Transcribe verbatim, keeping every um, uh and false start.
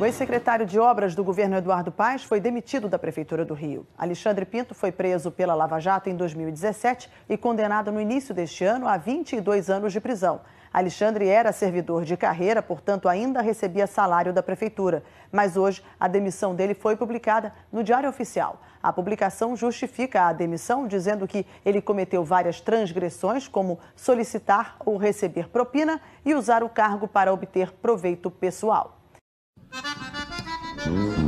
O ex-secretário de Obras do governo Eduardo Paes foi demitido da Prefeitura do Rio. Alexandre Pinto foi preso pela Lava Jato em dois mil e dezessete e condenado no início deste ano a vinte e dois anos de prisão. Alexandre era servidor de carreira, portanto ainda recebia salário da Prefeitura. Mas hoje a demissão dele foi publicada no Diário Oficial. A publicação justifica a demissão, dizendo que ele cometeu várias transgressões, como solicitar ou receber propina e usar o cargo para obter proveito pessoal. Hum.